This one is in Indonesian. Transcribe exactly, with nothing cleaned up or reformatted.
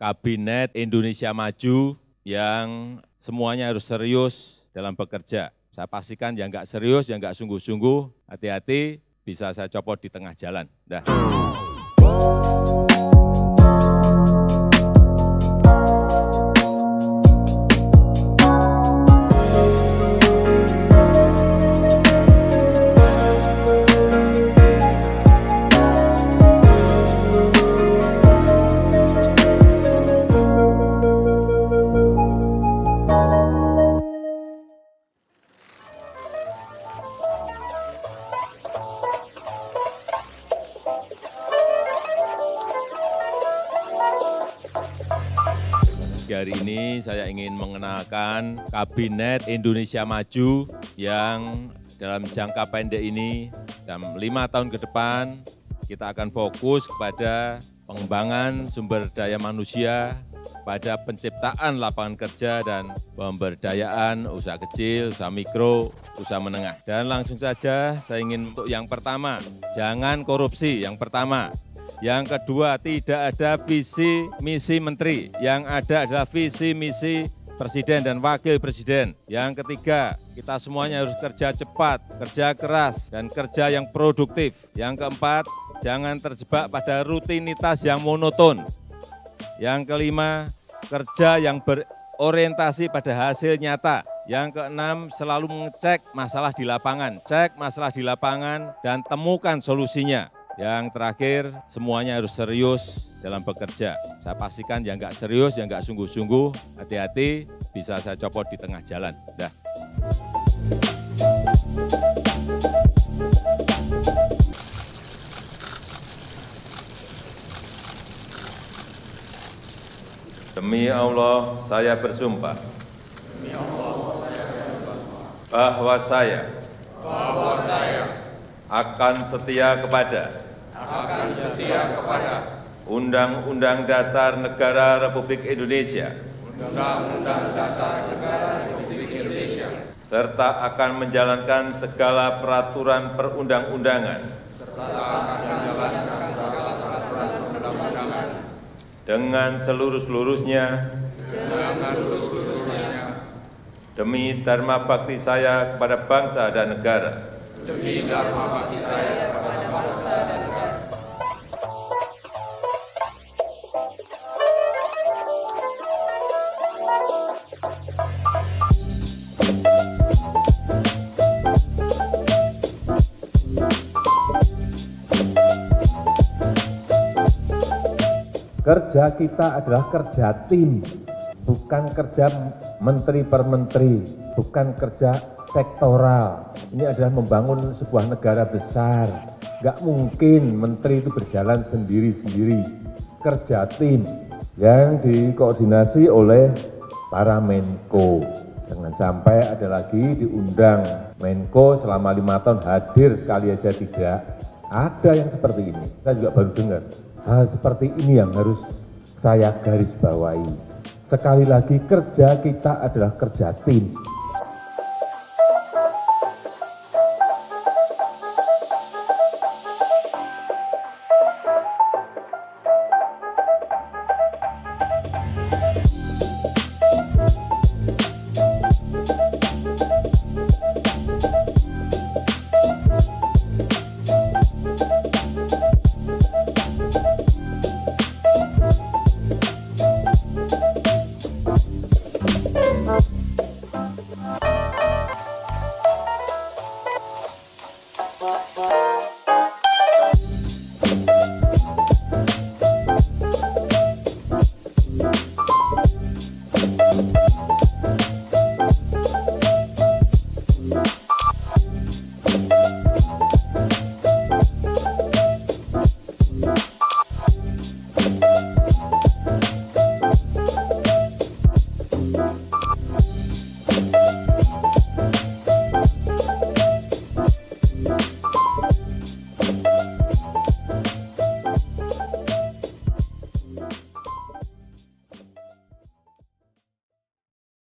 Kabinet Indonesia Maju yang semuanya harus serius dalam bekerja. Saya pastikan yang nggak serius, yang nggak sungguh-sungguh, hati-hati bisa saya copot di tengah jalan. Dah. Hari ini saya ingin mengenalkan Kabinet Indonesia Maju yang dalam jangka pendek ini, dalam lima tahun ke depan, kita akan fokus kepada pengembangan sumber daya manusia, pada penciptaan lapangan kerja dan pemberdayaan usaha kecil, usaha mikro, usaha menengah. Dan langsung saja saya ingin untuk yang pertama, jangan korupsi yang pertama. Yang kedua, tidak ada visi misi menteri, yang ada adalah visi misi presiden dan wakil presiden. Yang ketiga, kita semuanya harus kerja cepat, kerja keras, dan kerja yang produktif. Yang keempat, jangan terjebak pada rutinitas yang monoton. Yang kelima, kerja yang berorientasi pada hasil nyata. Yang keenam, selalu mengecek masalah di lapangan, cek masalah di lapangan dan temukan solusinya. Yang terakhir, semuanya harus serius dalam bekerja. Saya pastikan yang nggak serius, yang nggak sungguh-sungguh, hati-hati bisa saya copot di tengah jalan. Dah. Demi Allah, saya bersumpah. Demi Allah, saya bersumpah. Bahwa saya. Bahwa saya. Akan setia kepada. Akan setia kepada. Undang-Undang Dasar Negara Republik Indonesia. Undang-Undang Dasar Negara Republik Indonesia. Serta akan menjalankan segala peraturan perundang-undangan. Serta akan menjalankan segala peraturan perundang-undangan. Dengan seluruh-seluruhnya. Dengan seluruh-seluruhnya. Demi dharma bakti saya kepada bangsa dan negara. Demi dharma bakti saya kepada bangsa dan negara. Kerja kita adalah kerja tim, bukan kerja menteri per menteri, bukan kerja sektoral. Ini adalah membangun sebuah negara besar. Nggak mungkin menteri itu berjalan sendiri-sendiri. Kerja tim yang dikoordinasi oleh para Menko. Jangan sampai ada lagi diundang Menko selama lima tahun hadir sekali aja tidak. Ada yang seperti ini. Saya juga baru dengar. Hal seperti ini yang harus saya garis bawahi. Sekali lagi, kerja kita adalah kerja tim.